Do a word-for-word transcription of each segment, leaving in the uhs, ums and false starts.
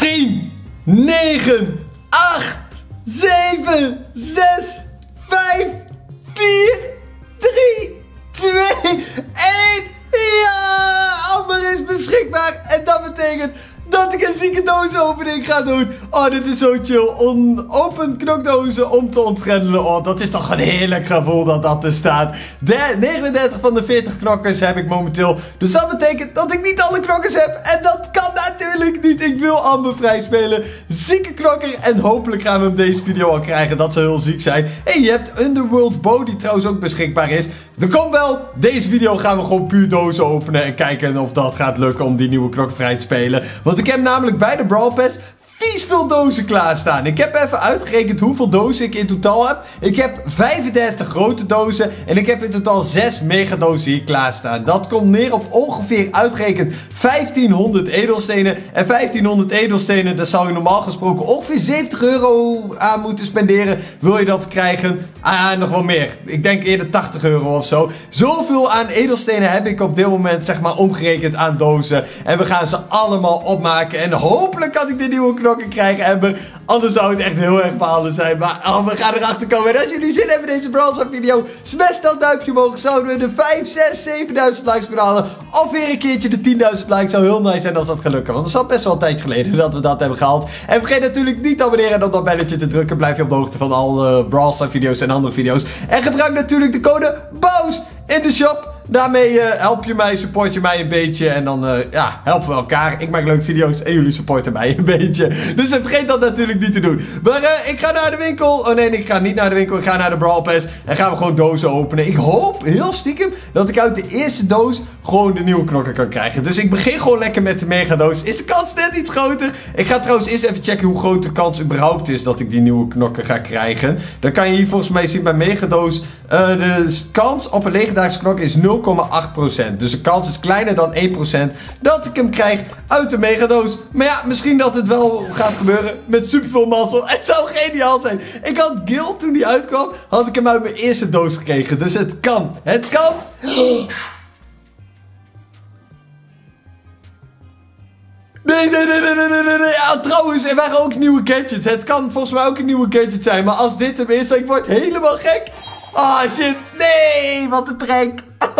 tien, negen, acht, zeven, zes, vijf, vier, drie, twee, één. Ja, Amber is beschikbaar. En dat betekent dat ik een zieke doosopening ga doen. Oh, dit is zo chill. On open knokdozen om te ontgrendelen. Oh, dat is toch een heerlijk gevoel dat dat er staat. De negenendertig van de veertig knokkers heb ik momenteel. Dus dat betekent dat ik niet alle knokkers heb. En dat kan natuurlijk niet. Ik wil Amber vrij spelen. Zieke knokker. En hopelijk gaan we hem deze video al krijgen. Dat zou heel ziek zijn. En je hebt Underworld Bow die trouwens ook beschikbaar is. Er komt wel. Deze video gaan we gewoon puur dozen openen. En kijken of dat gaat lukken om die nieuwe knokker vrij te spelen. Want ik heb namelijk bij de Brawl Pass vies veel dozen klaarstaan. Ik heb even uitgerekend hoeveel dozen ik in totaal heb. Ik heb vijfendertig grote dozen. En ik heb in totaal zes megadozen hier klaarstaan. Dat komt neer op ongeveer uitgerekend vijftienhonderd edelstenen. En vijftienhonderd edelstenen, daar zou je normaal gesproken ongeveer zeventig euro aan moeten spenderen. Wil je dat krijgen? Ah, nog wel meer. Ik denk eerder tachtig euro of zo. Zoveel aan edelstenen heb ik op dit moment, zeg maar, omgerekend aan dozen. En we gaan ze allemaal opmaken. En hopelijk kan ik de nieuwe knokker krijgen, Amber. Anders zou het echt heel erg balen zijn. Maar oh, we gaan erachter komen. En als jullie zin hebben in deze Brawl Stars video, smash dat duimpje omhoog. Zouden we de vijf, zes, zevenduizend likes kunnen halen. Of weer een keertje de tienduizend likes. Zou heel nice zijn als dat gaat lukken. Want het is al best wel een tijdje geleden dat we dat hebben gehaald. En vergeet natuurlijk niet te abonneren en op dat belletje te drukken. Blijf je op de hoogte van alle Brawl Stars video's en andere video's. En gebruik natuurlijk de code BOUS in de shop. Daarmee uh, help je mij, support je mij een beetje. En dan uh, ja, helpen we elkaar. Ik maak leuke video's en jullie supporten mij een beetje. Dus vergeet dat natuurlijk niet te doen. Maar uh, ik ga naar de winkel. Oh nee, ik ga niet naar de winkel. Ik ga naar de Brawl Pass. En gaan we gewoon dozen openen. Ik hoop heel stiekem dat ik uit de eerste doos gewoon de nieuwe knokker kan krijgen. Dus ik begin gewoon lekker met de megadoos. Is de kans net iets groter? Ik ga trouwens eerst even checken hoe groot de kans überhaupt is dat ik die nieuwe knokker ga krijgen. Dan kan je hier volgens mij zien bij megadoos. Uh, de kans op een legendarische knokker is nul komma acht procent. Dus de kans is kleiner dan één procent dat ik hem krijg uit de megadoos. Maar ja, misschien dat het wel gaat gebeuren met superveel mazzel. Het zou geniaal zijn. Ik had Gil toen die uitkwam, had ik hem uit mijn eerste doos gekregen. Dus het kan. Het kan. Nee, nee, nee, nee, nee, nee, nee. Ja, trouwens, er waren ook nieuwe gadgets. Het kan volgens mij ook een nieuwe gadget zijn. Maar als dit hem is, ik word helemaal gek. Ah, oh, shit. Nee, wat een prank.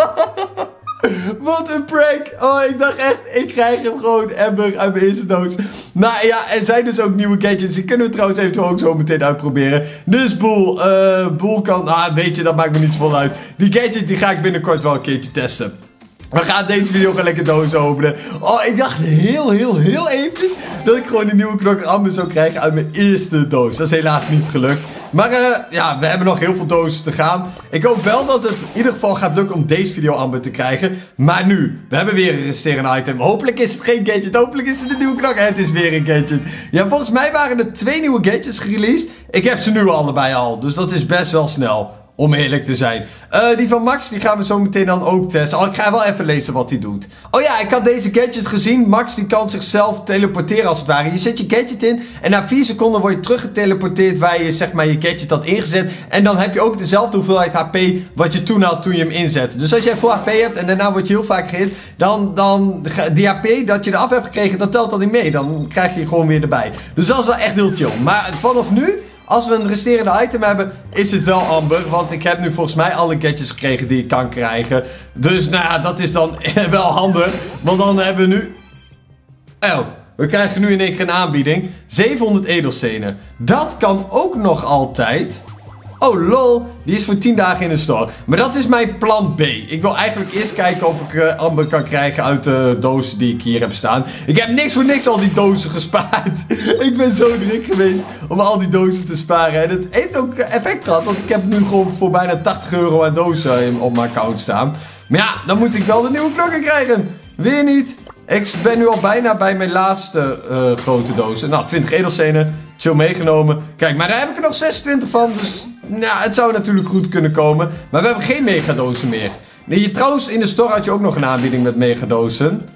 Wat een prank. Oh, ik dacht echt, ik krijg hem gewoon Amber uit mijn eerste doos. Maar ja, er zijn dus ook nieuwe gadgets. Die kunnen we trouwens eventueel ook zo meteen uitproberen. Dus Boel, uh, Boel kan, ah, weet je, dat maakt me niet zoveel uit. Die gadgets, die ga ik binnenkort wel een keertje testen. We gaan deze video gewoon lekker dozen openen. Oh, ik dacht heel, heel, heel eventjes dat ik gewoon die nieuwe knokker Amber zou krijgen uit mijn eerste doos. Dat is helaas niet gelukt. Maar uh, ja, we hebben nog heel veel dozen te gaan. Ik hoop wel dat het in ieder geval gaat lukken om deze video Amber te krijgen. Maar nu, we hebben weer een resterende item. Hopelijk is het geen gadget, hopelijk is het een nieuwe knokker. Het is weer een gadget. Ja, volgens mij waren er twee nieuwe gadgets gereleased. Ik heb ze nu allebei al, dus dat is best wel snel. Om eerlijk te zijn. Uh, die van Max, die gaan we zo meteen dan ook testen. Oh, ik ga wel even lezen wat hij doet. Oh ja, ik had deze gadget gezien. Max, die kan zichzelf teleporteren als het ware. Je zet je gadget in en na vier seconden word je teruggeteleporteerd waar je, zeg maar, je gadget had ingezet. En dan heb je ook dezelfde hoeveelheid H P wat je toen had toen je hem inzette. Dus als jij veel H P hebt en daarna word je heel vaak gehit, dan, dan die H P dat je eraf hebt gekregen, dat telt dan niet mee. Dan krijg je gewoon weer erbij. Dus dat is wel echt heel chill. Maar vanaf nu, als we een resterende item hebben, is het wel Amber. Want ik heb nu volgens mij alle gadgets gekregen die ik kan krijgen. Dus nou ja, dat is dan wel handig. Want dan hebben we nu... Oh, we krijgen nu in één keer een aanbieding. zevenhonderd edelstenen. Dat kan ook nog altijd... Oh lol, die is voor tien dagen in de store. Maar dat is mijn plan B. Ik wil eigenlijk eerst kijken of ik uh, Amber kan krijgen uit de dozen die ik hier heb staan. Ik heb niks voor niks al die dozen gespaard. Ik ben zo druk geweest om al die dozen te sparen. En het heeft ook effect gehad, want ik heb nu gewoon voor bijna tachtig euro aan dozen op mijn account staan. Maar ja, dan moet ik wel de nieuwe knokker krijgen. Weer niet. Ik ben nu al bijna bij mijn laatste uh, grote dozen. Nou, twintig edelstenen. Chill meegenomen. Kijk, maar daar heb ik er nog zesentwintig van. Dus ja, het zou natuurlijk goed kunnen komen. Maar we hebben geen megadozen meer. Nee, je, trouwens, in de store had je ook nog een aanbieding met megadozen.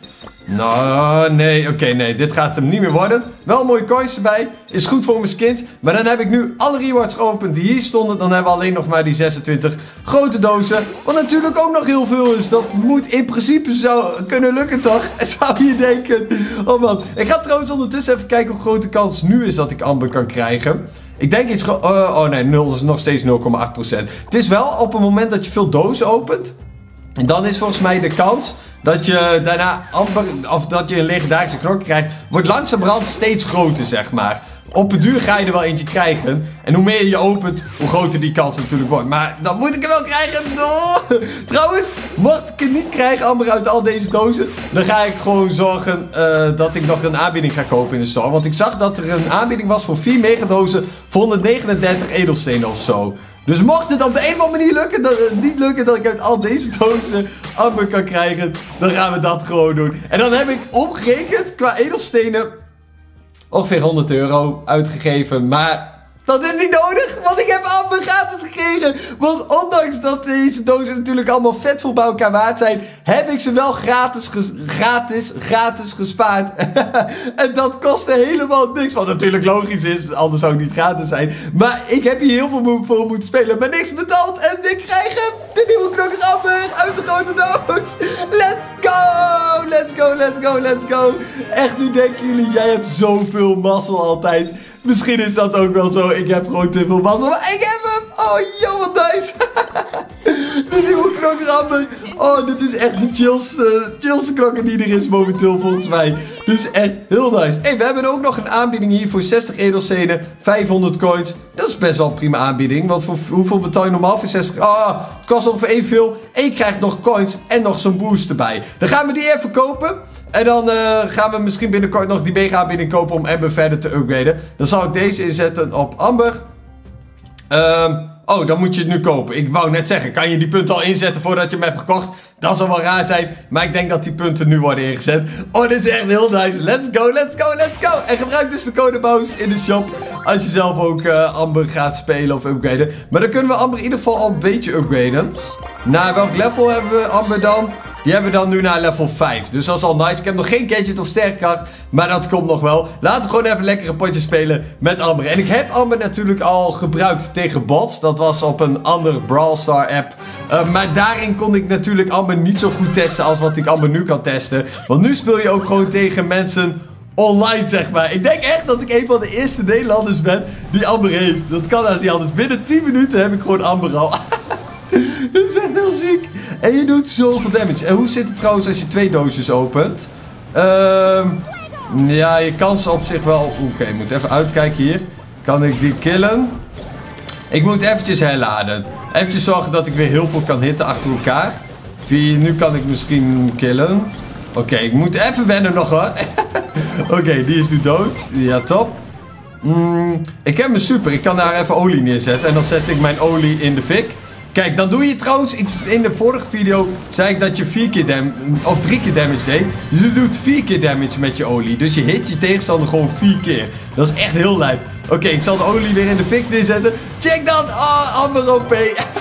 Nou, nee, oké, okay, nee, dit gaat hem niet meer worden. Wel mooie coins erbij, is goed voor mijn skins. Maar dan heb ik nu alle rewards geopend die hier stonden. Dan hebben we alleen nog maar die zesentwintig grote dozen. Wat natuurlijk ook nog heel veel is. Dat moet in principe zou kunnen lukken, toch? Zou je denken. Oh man, ik ga trouwens ondertussen even kijken hoe groot de kans nu is dat ik Amber kan krijgen. Ik denk iets... Uh, oh nee, nul is nog steeds nul komma acht procent. Het is wel op het moment dat je veel dozen opent. En dan is volgens mij de kans dat je daarna amper, of dat je een legendarische knok krijgt, wordt langzamerhand steeds groter, zeg maar. Op het duur ga je er wel eentje krijgen. En hoe meer je opent, hoe groter die kans natuurlijk wordt. Maar dan moet ik hem wel krijgen. Oh. Trouwens, mocht ik het niet krijgen, Amber, uit al deze dozen, dan ga ik gewoon zorgen uh, dat ik nog een aanbieding ga kopen in de store. Want ik zag dat er een aanbieding was voor vier megadozen voor honderdnegenendertig edelstenen of zo. Dus mocht het op de een of andere manier lukken, dat, uh, niet lukken dat ik uit al deze dozen Amber kan krijgen, dan gaan we dat gewoon doen. En dan heb ik omgerekend qua edelstenen ongeveer honderd euro uitgegeven, maar dat is niet nodig, want ik heb Amber gratis gekregen. Want ondanks dat deze dozen natuurlijk allemaal vet vol bij elkaar waard zijn, heb ik ze wel gratis, ges gratis, gratis gespaard. En dat kostte helemaal niks, wat natuurlijk logisch is, anders zou het niet gratis zijn. Maar ik heb hier heel veel voor moeten spelen, maar niks betaald. En ik krijg hem, de nieuwe knokker Amber uit de grote doos. Let's go, let's go, let's go, let's go. Echt, nu denken jullie, jij hebt zoveel mazzel altijd. Misschien is dat ook wel zo. Ik heb gewoon te veel mazzel. Maar ik heb hem. Oh, joh, wat nice. De nieuwe knokker Amber. Oh, dit is echt de chillste, chillste knokker die er is momenteel volgens mij. Dit is echt heel nice. Hey, we hebben ook nog een aanbieding hier voor zestig edelstenen. vijfhonderd coins. Dat is best wel een prima aanbieding. Want voor hoeveel betaal je normaal voor zestig? Ah, oh, het kost ongeveer evenveel. En je krijgt nog coins en nog zo'n boost erbij. Dan gaan we die even kopen. En dan uh, gaan we misschien binnenkort nog die mega aanbieding kopen om Amber verder te upgraden. Dan zal ik deze inzetten op Amber. Um, oh, dan moet je het nu kopen. Ik wou net zeggen, kan je die punten al inzetten voordat je hem hebt gekocht? Dat zal wel raar zijn, maar ik denk dat die punten nu worden ingezet. Oh, dit is echt heel nice. Let's go, let's go, let's go. En gebruik dus de code BOUWS in de shop als je zelf ook uh, Amber gaat spelen of upgraden. Maar dan kunnen we Amber in ieder geval al een beetje upgraden. Naar welk level hebben we Amber dan? Die hebben we dan nu naar level vijf. Dus dat is al nice. Ik heb nog geen gadget of sterkracht. Maar dat komt nog wel. Laten we gewoon even lekker een potje spelen met Amber. En ik heb Amber natuurlijk al gebruikt tegen bots. Dat was op een andere Brawl Star app. Uh, maar daarin kon ik natuurlijk Amber niet zo goed testen als wat ik Amber nu kan testen. Want nu speel je ook gewoon tegen mensen online, zeg maar. Ik denk echt dat ik een van de eerste Nederlanders ben die Amber heeft. Dat kan als niet anders. Binnen tien minuten heb ik gewoon Amber al. Dat is echt heel ziek. En je doet zoveel damage. En hoe zit het trouwens als je twee doosjes opent? Ehm... Um, ja, je kans op zich wel... Oké, okay, ik moet even uitkijken hier. Kan ik die killen? Ik moet eventjes herladen. Eventjes zorgen dat ik weer heel veel kan hitten achter elkaar. Vier, nu kan ik misschien killen. Oké, okay, ik moet even wennen nog hoor. Oké, okay, die is nu dood. Ja, top. Mm, ik heb mijn super. Ik kan daar even olie neerzetten. En dan zet ik mijn olie in de fik. Kijk, dan doe je trouwens, in de vorige video zei ik dat je vier keer damage, of drie keer damage deed. Dus je doet vier keer damage met je olie. Dus je hit je tegenstander gewoon vier keer. Dat is echt heel lijp. Oké, okay, ik zal de olie weer in de fik neerzetten. Check dat! Oh, Amber O P.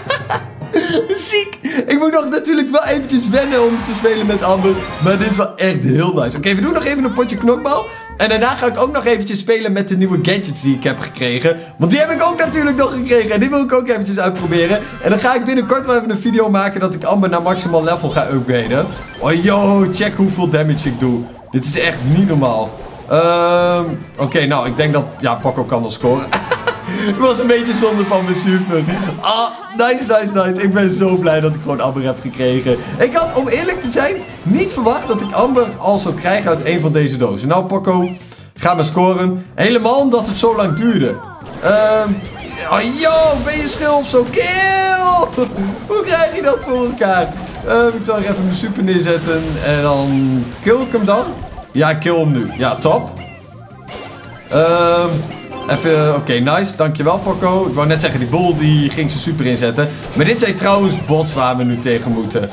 Ziek! Ik moet nog natuurlijk wel eventjes wennen om te spelen met Amber. Maar dit is wel echt heel nice. Oké, okay, we doen nog even een potje knokbal. En daarna ga ik ook nog eventjes spelen met de nieuwe gadgets die ik heb gekregen. Want die heb ik ook natuurlijk nog gekregen. En die wil ik ook eventjes uitproberen. En dan ga ik binnenkort wel even een video maken dat ik Amber naar maximaal level ga upgraden. Oh yo, check hoeveel damage ik doe. Dit is echt niet normaal. Um, Oké, okay, nou ik denk dat... Ja, Poco kan nog scoren. Het was een beetje zonde van mijn super. Ah, nice, nice, nice. Ik ben zo blij dat ik gewoon Amber heb gekregen. Ik had, om eerlijk te zijn, niet verwacht dat ik Amber al zou krijgen uit een van deze dozen. Nou, Poco, ga maar scoren. Helemaal omdat het zo lang duurde. Ehm... Um, oh, yo, ben je schil of zo? Kill! Hoe krijg je dat voor elkaar? Um, ik zal er even mijn super neerzetten. En dan kill ik hem dan. Ja, ik kill hem nu. Ja, top. Ehm... Um, Even, oké, okay, nice. Dankjewel, Poco. Ik wou net zeggen, die bol die ging zijn super inzetten. Maar dit zijn trouwens bots waar we nu tegen moeten.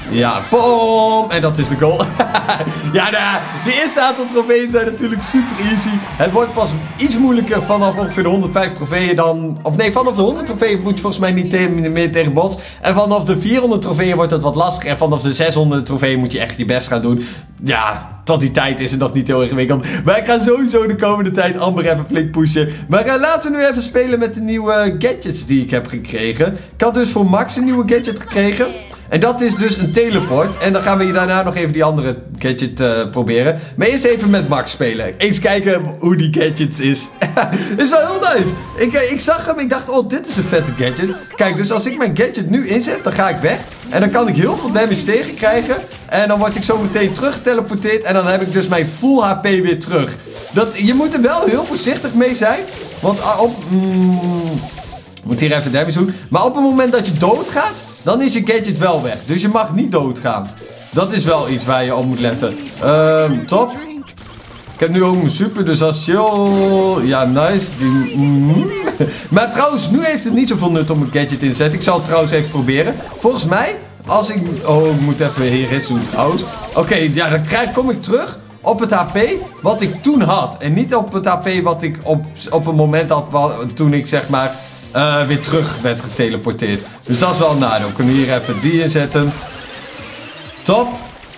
Ja, boom. En dat is de goal. Ja, nou, de eerste aantal trofeeën zijn natuurlijk super easy. Het wordt pas iets moeilijker vanaf ongeveer de honderdvijftig trofeeën dan... Of nee, vanaf de honderd trofeeën moet je volgens mij niet te, meer tegen bots. En vanaf de vierhonderd trofeeën wordt het wat lastiger. En vanaf de zeshonderd trofeeën moet je echt je best gaan doen. Ja, tot die tijd is het nog niet heel ingewikkeld. Maar ik ga sowieso de komende tijd Amber even flink pushen. Maar uh, laten we nu even spelen met de nieuwe gadgets die ik heb gekregen. Ik had dus voor Max een nieuwe gadget gekregen. En dat is dus een teleport. En dan gaan we daarna nog even die andere gadget uh, proberen. Maar eerst even met Max spelen. Eens kijken hoe die gadget is. Is wel heel nice. Ik, uh, ik zag hem, ik dacht, oh, dit is een vette gadget. Kijk, dus als ik mijn gadget nu inzet, dan ga ik weg. En dan kan ik heel veel damage tegen krijgen. En dan word ik zo meteen terug geteleporteerd. En dan heb ik dus mijn full H P weer terug. Dat, je moet er wel heel voorzichtig mee zijn. Want uh, op... Mm, moet hier even damage doen. Maar op het moment dat je doodgaat, dan is je gadget wel weg. Dus je mag niet doodgaan. Dat is wel iets waar je op moet letten. Ehm, uh, top. Ik heb nu ook mijn super, dus dat is chill. Ja, nice. Die, mm. Maar trouwens, nu heeft het niet zoveel nut om een gadget in te zetten. Ik zal het trouwens even proberen. Volgens mij, als ik... Oh, ik moet even hier iets doen trouwens. Oké, okay, ja, dan krijg, kom ik terug op het H P wat ik toen had. En niet op het H P wat ik op, op een moment had toen ik zeg maar... Uh, weer terug werd geteleporteerd. Dus dat is wel een nadeel. We kunnen hier even die inzetten. Top.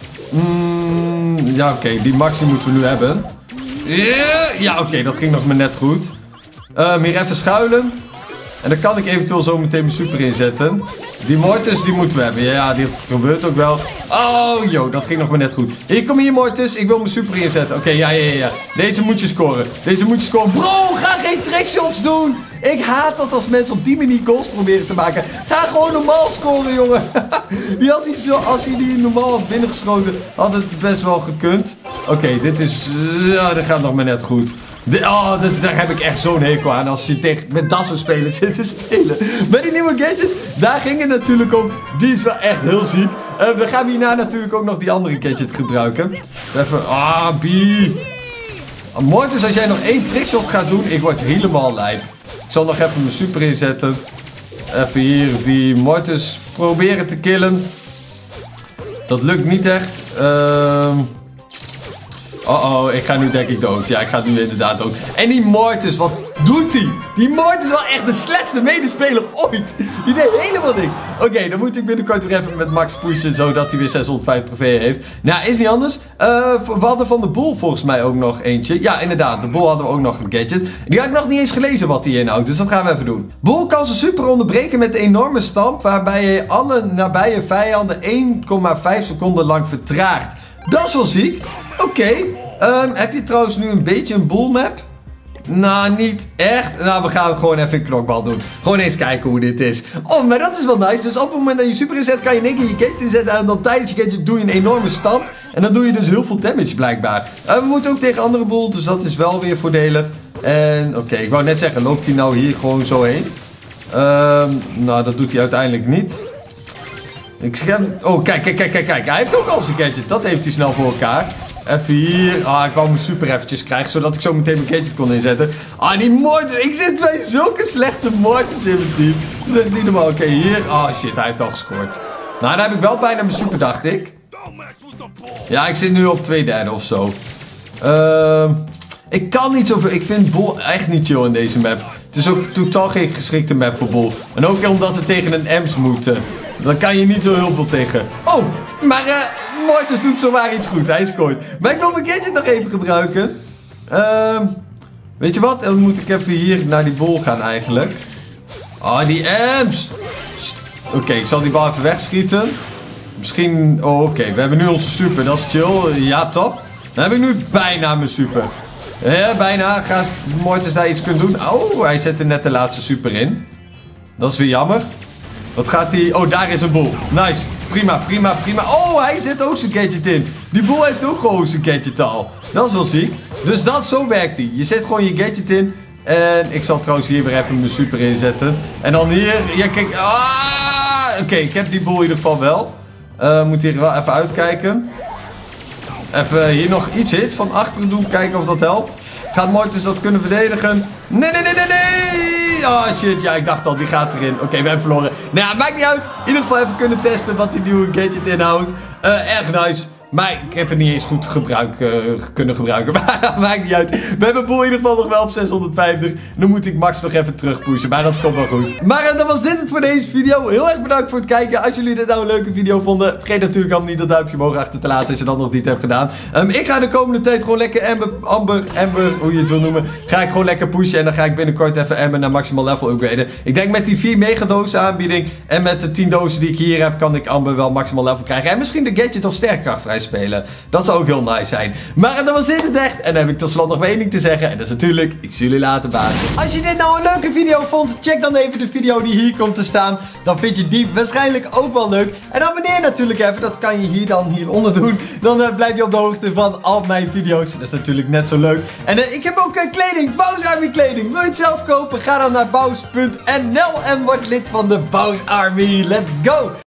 Mm, ja, oké. Okay. Die maxi moeten we nu hebben. Yeah. Ja, oké. Okay. Dat ging nog maar net goed. Um, hier even schuilen. En dan kan ik eventueel zo meteen mijn super inzetten. Die Mortis, die moeten we hebben. Ja, dit gebeurt ook wel. Oh, joh. Dat ging nog maar net goed. Hier, kom hier, Mortis. Ik wil mijn super inzetten. Oké, okay, ja, ja, ja. Deze moet je scoren. Deze moet je scoren. Bro, ga geen trickshots doen. Ik haat dat als mensen op die manier goals proberen te maken. Ga gewoon normaal scoren, jongen. Die had hij zo, als hij die normaal had binnengeschoten, had het best wel gekund. Oké, okay, dit is... Ja, dat gaat nog maar net goed. De, oh, de, daar heb ik echt zo'n hekel aan als je tegen, met dat soort spelers zit te spelen. Met die nieuwe gadget, daar ging het natuurlijk om. Die is wel echt heel ziek. Uh, dan gaan we hierna natuurlijk ook nog die andere gadget gebruiken. Dus even... Ah, B. Mortis, als jij nog één trickshot gaat doen, ik word helemaal lijp. Ik zal nog even mijn super inzetten. Even hier die Mortis proberen te killen. Dat lukt niet echt. Ehm... Uh... Oh oh, ik ga nu denk ik dood. Ja, ik ga nu inderdaad dood. En die Mortis, wat doet hij? Die Mortis is wel echt de slechtste medespeler ooit. Die deed helemaal niks. Oké, okay, dan moet ik binnenkort weer even met Max pushen, zodat hij weer zeshonderdvijftig trofeeën heeft. Nou, is niet anders. Uh, we hadden van de Bull volgens mij ook nog eentje. Ja, inderdaad. De Bull hadden we ook nog een gadget. Die had ik nog niet eens gelezen wat die inhoudt, dus dat gaan we even doen. Bull kan zijn super onderbreken met een enorme stamp, waarbij je alle nabije vijanden één komma vijf seconden lang vertraagt. Dat is wel ziek. Oké. Okay. Um, heb je trouwens nu een beetje een Bull map? Nou, niet echt. Nou, we gaan het gewoon even in knokbal doen. Gewoon eens kijken hoe dit is. Oh, maar dat is wel nice. Dus op het moment dat je super inzet, kan je in één keer je gadget inzetten. En dan tijdens je gadget doe je een enorme stamp. En dan doe je dus heel veel damage blijkbaar. Uh, we moeten ook tegen andere Bull, dus dat is wel weer voordelig. En oké, okay, ik wou net zeggen, loopt hij nou hier gewoon zo heen? Um, nou, dat doet hij uiteindelijk niet. Ik scherm... Oh, kijk, kijk, kijk, kijk, kijk. Hij heeft ook al zijn gadget. Dat heeft hij snel voor elkaar. Even hier. Ah, ik wou mijn super eventjes krijgen, zodat ik zo meteen mijn gadget kon inzetten. Ah, die Mortis. Ik zit bij zulke slechte Mortis in mijn team. Dat is niet normaal. Oké, okay, hier. Ah, shit. Hij heeft al gescoord. Nou, dan heb ik wel bijna mijn super, dacht ik. Ja, ik zit nu op twee derde of zo. Uh, ik kan niet zoveel. Ik vind Bull echt niet chill in deze map. Het is ook totaal geen geschikte map voor Bull. En ook omdat we tegen een Ems moeten. Dan kan je niet zo heel veel tegen. Oh, maar eh... Uh, Mortis doet zomaar iets goed, hij scoort. Maar ik wil mijn gadget nog even gebruiken. Uh, weet je wat? Dan moet ik even hier naar die bol gaan eigenlijk. Oh, die Ems. Oké, okay, ik zal die bal even wegschieten. Misschien... Oh, oké. Okay. We hebben nu onze super. Dat is chill. Ja, top. Dan heb ik nu bijna mijn super. Ja, bijna. Gaat Mortis daar iets kunnen doen? Oh, hij zette net de laatste super in. Dat is weer jammer. Wat gaat hij... Oh, daar is een bol. Nice. Prima, prima, prima. Oh, hij zet ook zijn gadget in. Die boel heeft ook gewoon zijn gadget al. Dat is wel ziek. Dus dat, zo werkt hij. Je zet gewoon je gadget in. En ik zal trouwens hier weer even mijn super inzetten. En dan hier... Ja, kijk. Ah! Oké, okay, ik heb die boel in ieder geval wel. Uh, moet hier wel even uitkijken. Even hier nog iets hits van achteren doen. Kijken of dat helpt. Gaat Mortis dat kunnen verdedigen? Nee, nee, nee, nee, nee! Oh shit, ja, ik dacht al, die gaat erin. Oké, okay, we hebben verloren. Nou ja, maakt niet uit. In ieder geval even kunnen testen wat die nieuwe gadget inhoudt. Uh, erg nice. Maar ik heb het niet eens goed gebruik, uh, kunnen gebruiken. Maar dat maakt niet uit. We hebben Boel in ieder geval nog wel op zeshonderdvijftig. Dan moet ik Max nog even terugpushen. Maar dat komt wel goed. Maar uh, dan was dit het voor deze video. Heel erg bedankt voor het kijken. Als jullie dit nou een leuke video vonden, vergeet natuurlijk allemaal niet dat duimpje omhoog achter te laten. Als je dat nog niet hebt gedaan. Um, ik ga de komende tijd gewoon lekker Amber, Amber, Amber, hoe je het wil noemen. Ga ik gewoon lekker pushen. En dan ga ik binnenkort even Amber naar maximal level upgraden. Ik denk met die vier megadozen aanbieding. En met de tien dozen die ik hier heb, kan ik Amber wel maximal level krijgen. En misschien de gadget of sterkracht vrij spelen. Dat zou ook heel nice zijn. Maar dan was dit het echt. En dan heb ik tot slot nog één ding te zeggen. En dat is natuurlijk, ik zie jullie later, baas. Als je dit nou een leuke video vond, check dan even de video die hier komt te staan. Dan vind je die waarschijnlijk ook wel leuk. En abonneer natuurlijk even. Dat kan je hier dan hieronder doen. Dan uh, blijf je op de hoogte van al mijn video's. Dat is natuurlijk net zo leuk. En uh, ik heb ook uh, kleding. Bows Army kleding. Wil je het zelf kopen? Ga dan naar bows punt n l en word lid van de Bows Army. Let's go!